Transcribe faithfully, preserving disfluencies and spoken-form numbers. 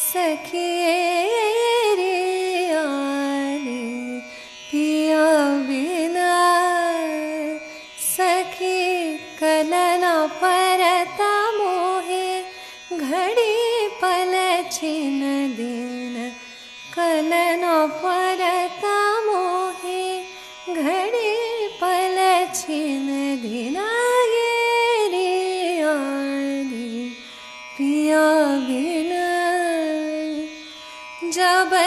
सखिए रे आने पिया बिना सखी कलन परता मोहे घड़ी पल छिन दिन कलन परता मोहे घड़ी पल छिन दिन ये रे आने पिया बिना जब